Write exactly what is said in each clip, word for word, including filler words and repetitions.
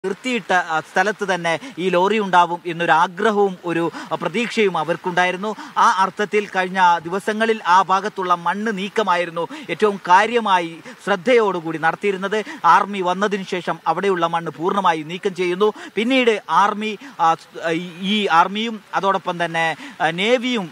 നിർത്തിയിട്ട സ്ഥലത്ത് തന്നെ ഈ ലോറി ഉണ്ടാവും എന്നൊരു ആഗ്രഹവും ഒരു പ്രതീക്ഷയും അവർക്കുണ്ടായിരുന്നു. ആ അർത്ഥത്തിൽ കഴിഞ്ഞ ദിവസങ്ങളിൽ ആ ഭാഗത്തുള്ള മണ്ണ് നീക്കമായിരുന്നു ഏറ്റവും കാര്യമായി ശ്രദ്ധയോടുകൂടി നടത്തിയിരുന്നത്. ആർമി വന്നതിന് ശേഷം അവിടെയുള്ള മണ്ണ് പൂർണ്ണമായി നീക്കം ചെയ്യുന്നു. പിന്നീട് ആർമി ഈ ആർമിയും അതോടൊപ്പം തന്നെ നേവിയും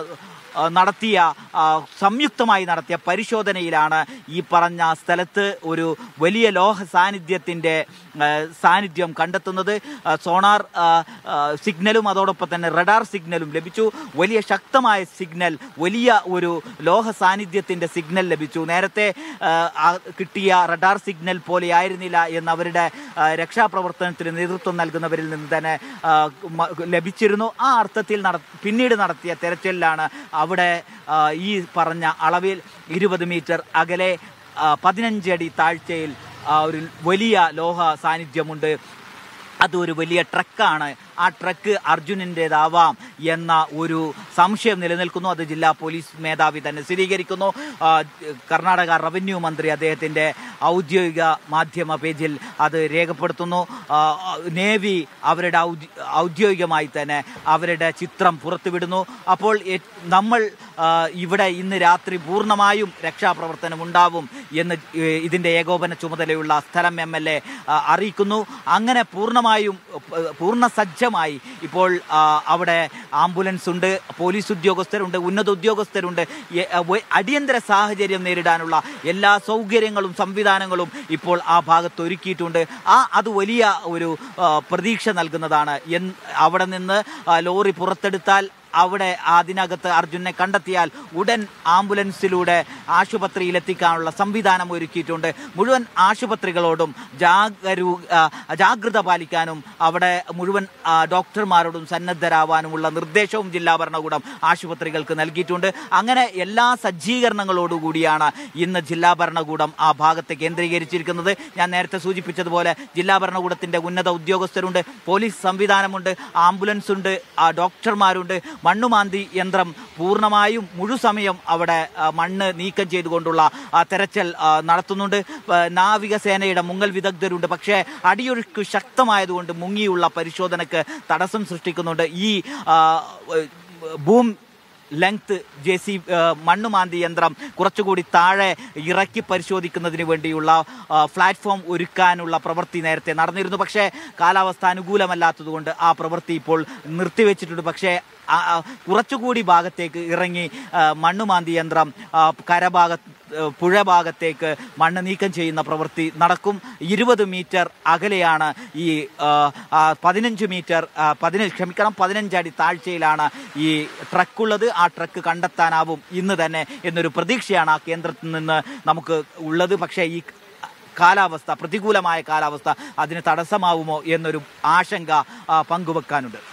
നടത്തിയ സംയുക്തമായി നടത്തിയ പരിശോധനയിലാണ് ഈ പറഞ്ഞ സ്ഥലത്ത് ഒരു വലിയ ലോഹ സാന്നിധ്യത്തിൻ്റെ സാന്നിധ്യം കണ്ടെത്തുന്നത്. സോണാർ സിഗ്നലും അതോടൊപ്പം തന്നെ റഡാർ സിഗ്നലും ലഭിച്ചു. വലിയ ശക്തമായ സിഗ്നൽ, വലിയ ഒരു ലോഹ സാന്നിധ്യത്തിൻ്റെ സിഗ്നൽ ലഭിച്ചു. നേരത്തെ കിട്ടിയ റഡാർ സിഗ്നൽ പോലെയായിരുന്നില്ല എന്നവരുടെ രക്ഷാപ്രവർത്തനത്തിന് നേതൃത്വം നൽകുന്നവരിൽ നിന്ന് തന്നെ ലഭിച്ചിരുന്നു. ആ അർത്ഥത്തിൽ നട പിന്നീട് നടത്തിയ തെരച്ചിലിലാണ് അവിടെ ഈ പറഞ്ഞ അളവിൽ ഇരുപത് മീറ്റർ അകലെ പതിനഞ്ചടി താഴ്ചയിൽ ഒരു വലിയ ലോഹ സാന്നിധ്യമുണ്ട്. അതൊരു വലിയ ട്രക്കാണ്. ആ ട്രക്ക് അർജുനൻ്റേതാവാം എന്ന ഒരു സംശയം നിലനിൽക്കുന്നു. അത് ജില്ലാ പോലീസ് മേധാവി തന്നെ സ്ഥിരീകരിക്കുന്നു. കർണാടക റവന്യൂ മന്ത്രി അദ്ദേഹത്തിൻ്റെ ഔദ്യോഗിക മാധ്യമ പേജിൽ അത് രേഖപ്പെടുത്തുന്നു. നേവി അവരുടെ ഔദ്യോഗികമായി തന്നെ അവരുടെ ചിത്രം പുറത്തുവിടുന്നു. അപ്പോൾ നമ്മൾ ഇവിടെ ഇന്ന് രാത്രി പൂർണ്ണമായും രക്ഷാപ്രവർത്തനം ഉണ്ടാവും എന്ന് ഇതിൻ്റെ ഏകോപന ചുമതലയുള്ള സ്ഥലം എം എൽ എ അറിയിക്കുന്നു. അങ്ങനെ പൂർണ്ണമായും പൂർണ്ണ സജ്ജമായി ഇപ്പോൾ അവിടെ ആംബുലൻസ് ഉണ്ട്, പോലീസ് ഉദ്യോഗസ്ഥരുണ്ട്, ഉന്നത ഉദ്യോഗസ്ഥരുണ്ട്. അടിയന്തര സാഹചര്യം നേരിടാനുള്ള എല്ലാ സൗകര്യങ്ങളും സംവിധാനങ്ങളും ഇപ്പോൾ ആ ഭാഗത്ത് ഒരുക്കിയിട്ടുണ്ട്. ആ അത് വലിയ ഒരു പ്രതീക്ഷ നൽകുന്നതാണ്. അവിടെ നിന്ന് ലോറി പുറത്തെടുത്താൽ അവിടെ അതിനകത്ത് അർജുനെ കണ്ടെത്തിയാൽ ഉടൻ ആംബുലൻസിലൂടെ ആശുപത്രിയിലെത്തിക്കാനുള്ള സംവിധാനം ഒരുക്കിയിട്ടുണ്ട്. മുഴുവൻ ആശുപത്രികളോടും ജാഗരൂ ജാഗ്രത പാലിക്കാനും അവിടെ മുഴുവൻ ഡോക്ടർമാരോടും സന്നദ്ധരാവാനുമുള്ള നിർദ്ദേശവും ജില്ലാ ഭരണകൂടം ആശുപത്രികൾക്ക് നൽകിയിട്ടുണ്ട്. അങ്ങനെ എല്ലാ സജ്ജീകരണങ്ങളോടുകൂടിയാണ് ഇന്ന് ജില്ലാ ഭരണകൂടം ആ ഭാഗത്ത് കേന്ദ്രീകരിച്ചിരിക്കുന്നത്. ഞാൻ നേരത്തെ സൂചിപ്പിച്ചതുപോലെ ജില്ലാ ഭരണകൂടത്തിൻ്റെ ഉന്നത ഉദ്യോഗസ്ഥരുണ്ട്, പോലീസ് സംവിധാനമുണ്ട്, ആംബുലൻസ് ഉണ്ട്, ഡോക്ടർമാരുണ്ട്. മണ്ണുമാന്തി യന്ത്രം പൂർണ്ണമായും മുഴുസമയം അവിടെ മണ്ണ് നീക്കം ചെയ്തുകൊണ്ടുള്ള തെരച്ചിൽ നടത്തുന്നുണ്ട്. നാവികസേനയുടെ മുങ്ങൽ വിദഗ്ധരുണ്ട്. പക്ഷേ അടിയൊഴുക്ക് ശക്തമായതുകൊണ്ട് മുങ്ങിയുള്ള പരിശോധനയ്ക്ക് തടസ്സം സൃഷ്ടിക്കുന്നുണ്ട്. ഈ ഭൂം ലെങ്ത് ജെ സി മണ്ണുമാന്തി യന്ത്രം കുറച്ചുകൂടി താഴെ ഇറക്കി പരിശോധിക്കുന്നതിന് വേണ്ടിയുള്ള പ്ലാറ്റ്ഫോം ഒരുക്കാനുള്ള പ്രവൃത്തി നേരത്തെ നടന്നിരുന്നു. പക്ഷേ കാലാവസ്ഥ അനുകൂലമല്ലാത്തതുകൊണ്ട് ആ പ്രവൃത്തി ഇപ്പോൾ നിർത്തിവെച്ചിട്ടുണ്ട്. പക്ഷേ കുറച്ചുകൂടി ഭാഗത്തേക്ക് ഇറങ്ങി മണ്ണുമാന്തി യന്ത്രം കരഭാഗത്ത് പുഴ ഭാഗത്തേക്ക് മണ്ണ് നീക്കം ചെയ്യുന്ന പ്രവൃത്തി നടക്കും. ഇരുപത് മീറ്റർ അകലെയാണ് ഈ പതിനഞ്ച് മീറ്റർ പതിനഞ്ച് ക്ഷമിക്കണം പതിനഞ്ചടി താഴ്ചയിലാണ് ഈ ട്രക്കുള്ളത്. ആ ട്രക്ക് കണ്ടെത്താനാവും ഇന്ന് തന്നെ എന്നൊരു പ്രതീക്ഷയാണ് ആ കേന്ദ്രത്തിൽ നിന്ന് നമുക്ക് ഉള്ളത്. പക്ഷേ ഈ കാലാവസ്ഥ, പ്രതികൂലമായ കാലാവസ്ഥ അതിന് തടസ്സമാവുമോ എന്നൊരു ആശങ്ക പങ്കുവെക്കാനുണ്ട്.